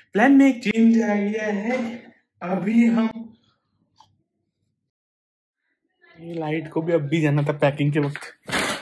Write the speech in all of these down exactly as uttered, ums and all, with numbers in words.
Plan में एक change आ गया है। अभी हम ये लाइट को भी अब भी जाना था पैकिंग के वक्त।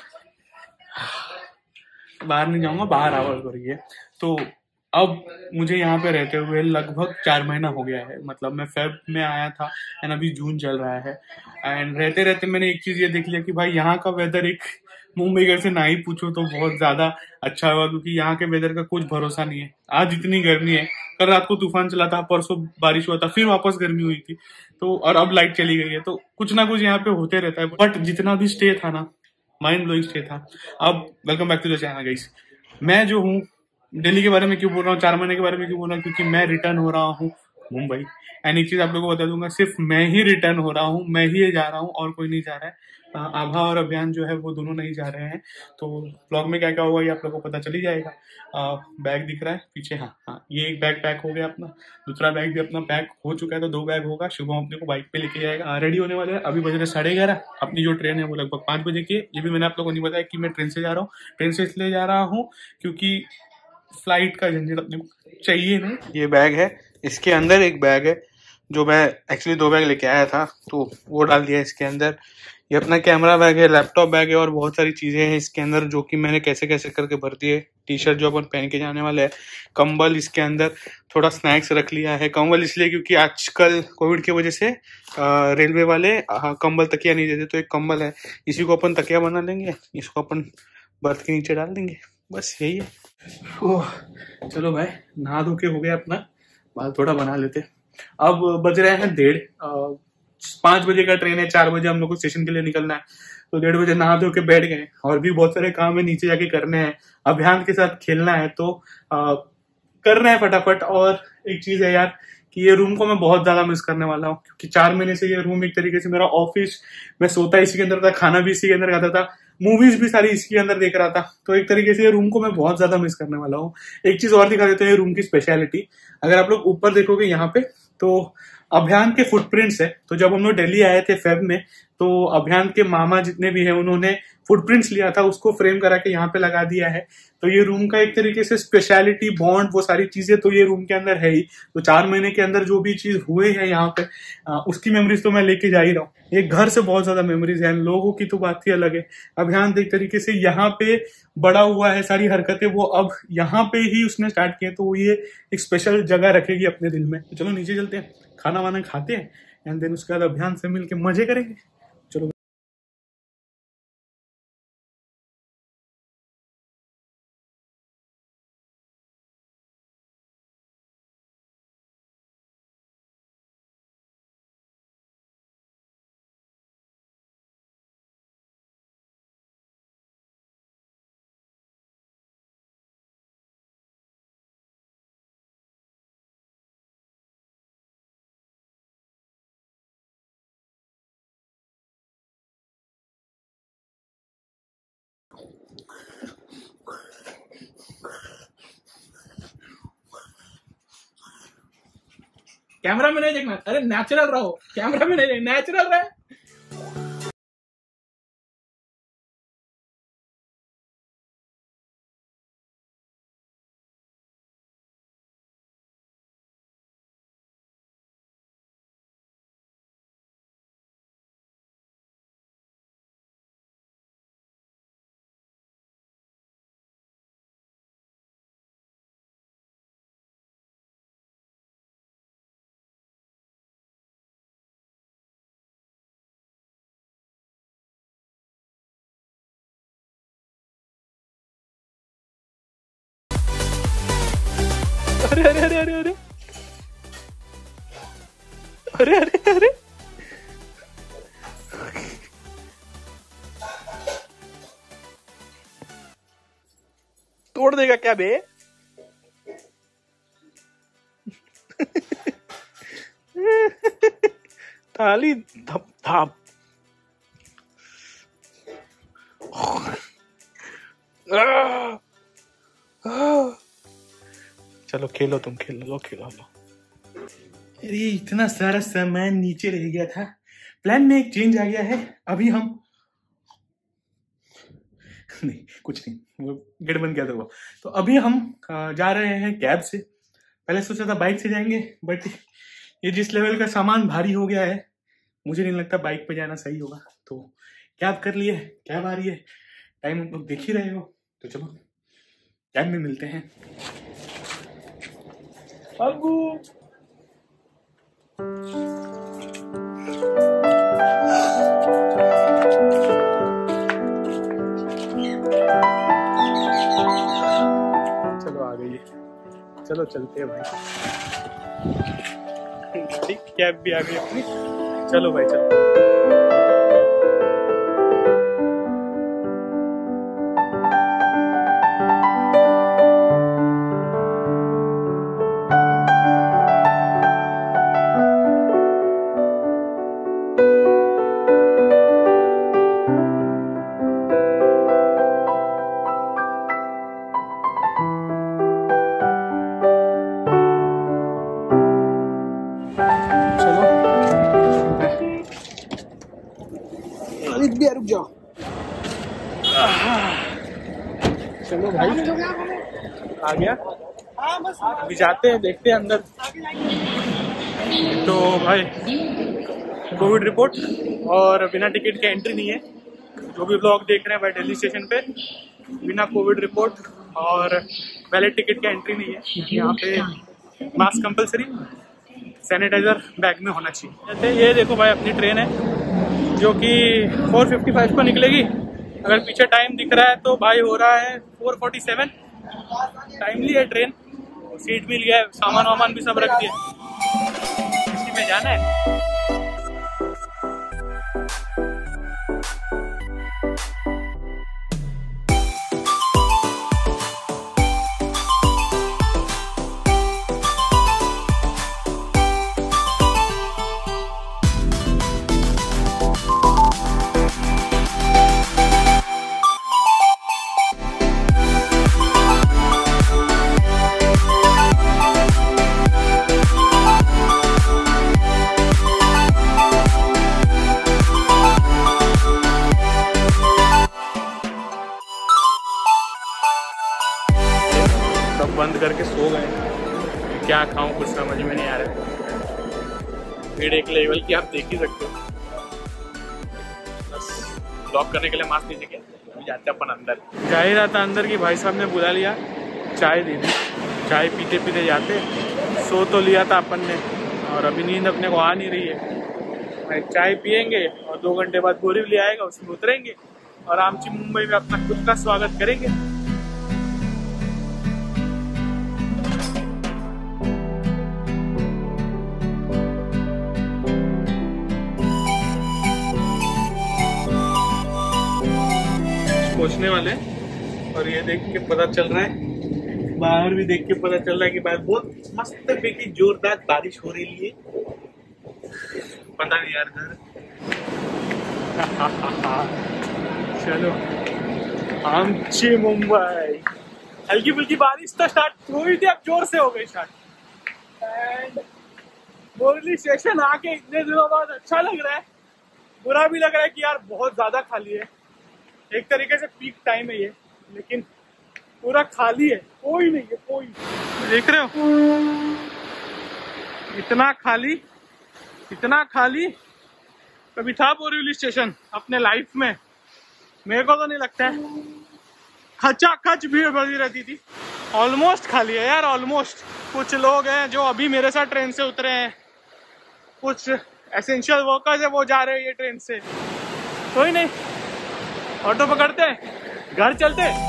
बाहर नहीं जाऊंगा, बाहर आवाज हो रही है। तो अब मुझे यहाँ पे रहते हुए लगभग चार महीना हो गया है। मतलब मैं फेब में आया था एंड अभी जून चल रहा है। एंड रहते रहते मैंने एक चीज ये देख लिया कि भाई यहाँ का वेदर एक मुंबई घर से ना ही पूछो तो बहुत ज्यादा अच्छा हुआ, क्योंकि यहाँ के वेदर का कुछ भरोसा नहीं है। आज इतनी गर्मी है, कल रात को तूफान चला था, परसों बारिश हुआ था, फिर वापस गर्मी हुई थी। तो और अब लाइट चली गई है। तो कुछ ना कुछ यहाँ पे होते रहता है। बट जितना भी स्टे था ना, माइंड ब्लोइंग स्टे था। अब welcome back to the channel guys. मैं जो हूँ दिल्ली के बारे में क्यों बोल रहा हूँ, चार महीने के बारे में क्यों बोल रहा हूँ, क्योंकि मैं रिटर्न हो रहा हूँ मुंबई। एंड एक चीज आप लोगों को बता दूंगा, सिर्फ मैं ही रिटर्न हो रहा हूँ, मैं ही जा रहा हूँ और कोई नहीं जा रहा है। अ, आभा और अभियान जो है वो दोनों नहीं जा रहे हैं। तो ब्लॉग में क्या क्या होगा ये आप लोगों को पता चल ही जाएगा। बैग दिख रहा है पीछे, हाँ हाँ, ये एक बैग पैक हो गया अपना। दूसरा बैग भी अपना पैक हो चुका है, तो दो बैग होगा। शुभम अपने को बाइक पे लेके जाएगा। रेडी होने वाले हैं, अभी बज रहे साढ़े ग्यारह। अपनी जो ट्रेन है वो लगभग पाँच बजे की है। ये भी मैंने आप लोगों को नहीं बताया कि मैं ट्रेन से जा रहा हूँ। ट्रेन से इसलिए जा रहा हूँ क्योंकि फ्लाइट का झंझट अपने को चाहिए नहीं। ये बैग है, इसके अंदर एक बैग है जो मैं एक्चुअली दो बैग लेके आया था, तो वो डाल दिया इसके अंदर। ये अपना कैमरा बैग है, लैपटॉप बैग है और बहुत सारी चीजें हैं इसके अंदर जो कि मैंने कैसे कैसे करके भर दिए। टी शर्ट जो अपन पहन के जाने वाले हैं, कंबल इसके अंदर, थोड़ा स्नैक्स रख लिया है। कंबल इसलिए क्योंकि आजकल कोविड की वजह से आ, रेलवे वाले आ, कंबल तकिया नहीं देते, तो एक कंबल है, इसी को अपन तकिया बना लेंगे, इसको अपन बर्थ के नीचे डाल देंगे। बस यही है। ओह चलो भाई, नहा धो के हो गया अपना, बाल थोड़ा बना लेते। अब बज रहे हैं डेढ़, पांच बजे का ट्रेन है, चार बजे हम लोग को स्टेशन के लिए निकलना है। तो डेढ़ बजे नहा धो के बैठ गए, और भी बहुत सारे काम है नीचे जाके करने हैं। अभियान के साथ खेलना है, तो आ, कर रहे हैं फटाफट। और एक चीज है यार कि ये रूम को मैं बहुत ज्यादा मिस करने वाला हूँ, क्योंकि चार महीने से ये रूम एक तरीके से मेरा ऑफिस, मैं सोता इसी के अंदर था, खाना भी इसी के अंदर खाता था, मूवीज भी सारी इसके अंदर देख रहा था। तो एक तरीके से ये रूम को मैं बहुत ज्यादा मिस करने वाला हूँ। एक चीज और दिखा देते हैं रूम की स्पेशलिटी। अगर आप लोग ऊपर देखोगे यहाँ पे, तो अभियान के फुटप्रिंट्स है। तो जब हम लोग दिल्ली आए थे फेब में, तो अभियान के मामा जितने भी हैं उन्होंने फुटप्रिंट्स लिया था, उसको फ्रेम करा के यहाँ पे लगा दिया है। तो ये रूम का एक तरीके से स्पेशलिटी, बॉन्ड, वो सारी चीजें तो ये रूम के अंदर है ही। तो चार महीने के अंदर जो भी चीज हुए हैं यहाँ पे, आ, उसकी मेमोरीज तो मैं लेके जा ही रहा हूँ। ये घर से बहुत ज्यादा मेमोरीज है, लोगों की तो बात ही अलग है। अभियान एक तरीके से यहाँ पे बड़ा हुआ है, सारी हरकतें वो अब यहाँ पे ही उसने स्टार्ट किए, तो ये एक स्पेशल जगह रखेगी अपने दिल में। तो चलो नीचे चलते हैं, खाना वाना खाते हैं, एंड देन उसके बाद अभियान से मिलके मजे करेंगे। चलो कैमरा में नहीं देखना, अरे नेचुरल रहो, कैमरा में नहीं, नेचुरल रहे। अरे अरे अरे अरे अरे अरे अरे अरे तोड़ देगा क्या बे? थाली धप धप। चलो खेलो, तुम खेलो, लो खेलो लो। अरे इतना सारा सामान नीचे रह गया था। प्लान में एक चेंज आ गया है। अभी हम नहीं, कुछ नहीं, वो गेट बन गया था वो। तो अभी हम जा रहे हैं कैब से। पहले सोचा था बाइक से जाएंगे, बट ये जिस लेवल का सामान भारी हो गया है, मुझे नहीं लगता बाइक पे जाना सही होगा। तो कैब कर लिए, कैब आ रही है, टाइम हम लोग देख ही रहे हो, तो चलो कैब में मिलते हैं। अबू चलो आ गई है, चलो चलते हैं भाई। कैब भी आ गई अपनी, चलो भाई चलो। रुक जाओ। चलो भाई आ गया, अभी जाते हैं, देखते हैं अंदर। तो भाई कोविड रिपोर्ट और बिना टिकट के एंट्री नहीं है। जो भी ब्लॉग देख रहे हैं भाई, दिल्ली स्टेशन पे बिना कोविड रिपोर्ट और वैलिड टिकट के एंट्री नहीं है। यहाँ पे मास्क कंपलसरी, सैनिटाइजर बैग में होना चाहिए। ये देखो भाई अपनी ट्रेन है जो कि फोर फिफ्टी फाइव को निकलेगी। अगर पीछे टाइम दिख रहा है तो भाई हो रहा है फोर फोर्टी सेवन। टाइमली है ट्रेन, सीट मिल गया है, सामान वामान भी सब रख दिया, इसी में जाना है। सब बंद करके सो गए, क्या खाऊं कुछ समझ में नहीं आ रहा। भीड़ एक लेवल की आप देख ही सकते हो। बस ब्लॉक करने के लिए मास्क नहीं दिखे, जाते अपन अंदर। जा ही रहा था अंदर की भाई साहब ने बुला लिया, चाय दे दी। चाय पीते पीते जाते, सो तो लिया था अपन ने और अभी नींद अपने को आ नहीं रही है। भाई चाय पियेंगे और दो घंटे बाद बोरीवली आएगा, उसमें उतरेंगे और आमची मुंबई में अपना खुद का स्वागत करेंगे। पहुंचने वाले और ये देख के पता चल रहा है, बाहर भी देख के पता चल रहा है कि बाहर बहुत मस्त बेकी जोरदार बारिश हो रही है। पता नहीं यार घर चलो आमची मुंबई। हल्की फुल्की बारिश तो स्टार्ट हुई थी, अब जोर से हो गई स्टार्ट। एंड बोरीवली स्टेशन आके इतने दिनों बाद अच्छा लग रहा है, बुरा भी लग रहा है कि यार बहुत ज्यादा खाली है। एक तरीके से पीक टाइम है ये, लेकिन पूरा खाली है, कोई नहीं है, कोई। देख रहे हो इतना खाली, इतना खाली कभी था बोरीवली स्टेशन अपने लाइफ में? मेरे को तो नहीं लगता है। खचाखच भीड़ भरी रहती थी। ऑलमोस्ट खाली है यार, ऑलमोस्ट। कुछ लोग हैं जो अभी मेरे साथ ट्रेन से उतरे हैं, कुछ एसेंशियल वर्कर्स है वो जा रहे हैं ये ट्रेन से। कोई नहीं, ऑटो पकड़ते हैं, घर चलते हैं।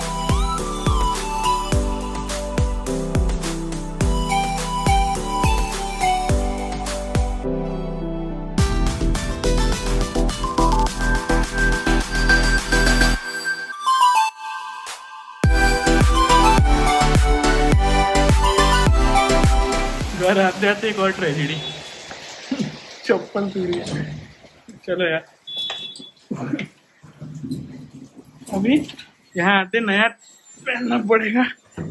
घर आते आते एक और ट्रेजेडी, चप्पल टूटी है। चलो यार अभी यहाँ आते नया पहनना पड़ेगा।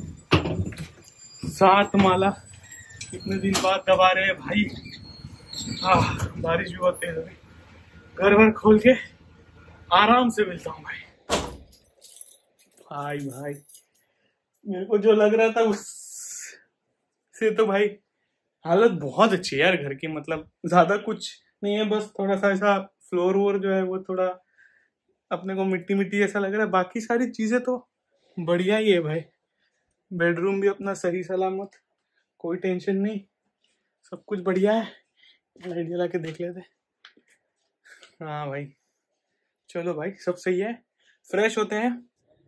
सात माला कितने दिन बाद दबा रहे हैं भाई। आह बारिश भी बहुत तेज हो गई। घर वर खोल के आराम से मिलता हूँ भाई। भाई भाई मेरे को जो लग रहा था उस से तो भाई हालत बहुत अच्छी है यार घर की, मतलब ज्यादा कुछ नहीं है, बस थोड़ा सा ऐसा फ्लोर वोर जो है वो थोड़ा अपने को मिट्टी मिट्टी जैसा लग रहा है, बाकी सारी चीजें तो बढ़िया ही है भाई। बेडरूम भी अपना सही सलामत, कोई टेंशन नहीं, सब कुछ बढ़िया है। लाइट जला के देख लेते। हाँ भाई चलो भाई सब सही है, फ्रेश होते हैं।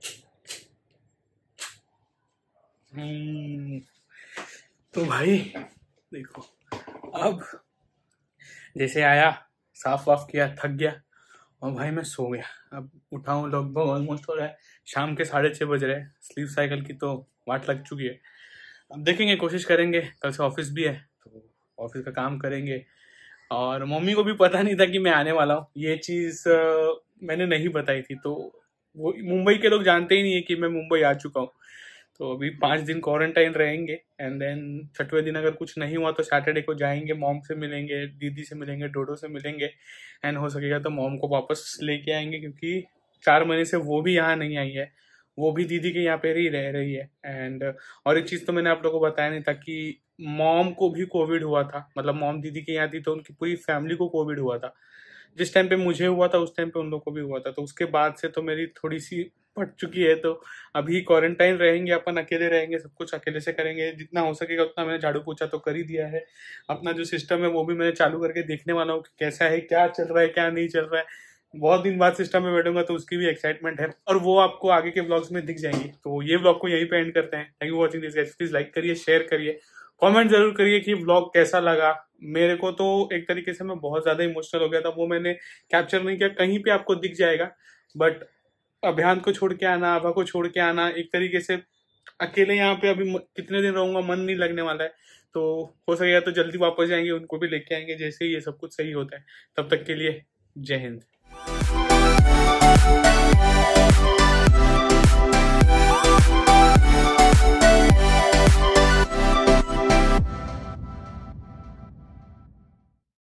हम्म तो भाई देखो, अब जैसे आया, साफ वाफ किया, थक गया और भाई मैं सो गया। अब उठा हूँ लगभग ऑलमोस्ट हो रहा है शाम के साढ़े छः बज रहे हैं। स्लीप साइकिल की तो वाट लग चुकी है। अब देखेंगे, कोशिश करेंगे, कल से ऑफिस भी है तो ऑफिस का काम करेंगे। और मम्मी को भी पता नहीं था कि मैं आने वाला हूँ, ये चीज़ मैंने नहीं बताई थी, तो वो मुंबई के लोग जानते ही नहीं है कि मैं मुंबई आ चुका हूँ। तो अभी पाँच दिन क्वारंटाइन रहेंगे एंड देन छठवें दिन अगर कुछ नहीं हुआ तो सैटरडे को जाएंगे, मॉम से मिलेंगे, दीदी से मिलेंगे, डोडो से मिलेंगे एंड हो सकेगा तो मॉम को वापस लेके आएंगे, क्योंकि चार महीने से वो भी यहाँ नहीं आई है, वो भी दीदी के यहाँ पे ही रह रही है। एंड और एक चीज़ तो मैंने आप लोगों को बताया नहीं था कि मॉम को भी कोविड हुआ था, मतलब मॉम दीदी के यहाँ थी तो उनकी पूरी फैमिली को कोविड हुआ था। जिस टाइम पे मुझे हुआ था उस टाइम पे उन लोग को भी हुआ था, तो उसके बाद से तो मेरी थोड़ी सी पट चुकी है। तो अभी क्वारंटाइन रहेंगे, अपन अकेले रहेंगे, सब कुछ अकेले से करेंगे, जितना हो सकेगा उतना। मैंने झाड़ू पोछा तो कर ही दिया है, अपना जो सिस्टम है वो भी मैंने चालू करके देखने वाला हूँ कि कैसा है, क्या चल रहा है, क्या नहीं चल रहा है। बहुत दिन बाद सिस्टम में बैठूंगा तो उसकी भी एक्साइटमेंट है, और वो आपको आगे के ब्लॉग्स में दिख जाएंगी। तो ये ब्लॉग को यहीं पे एंड करते हैं। Thank you watching this guys, please like करिए, शेयर करिए, कमेंट जरूर करिए कि ब्लॉग कैसा लगा। मेरे को तो एक तरीके से मैं बहुत ज्यादा इमोशनल हो गया था, वो मैंने कैप्चर नहीं किया, कहीं पे आपको दिख जाएगा। बट अभियान को छोड़ के आना, आभा को छोड़ के आना, एक तरीके से अकेले यहाँ पे अभी कितने दिन रहूंगा, मन नहीं लगने वाला है। तो हो सकेगा तो जल्दी वापस जाएंगे, उनको भी लेके आएंगे जैसे ही ये सब कुछ सही होता है। तब तक के लिए जय हिंद।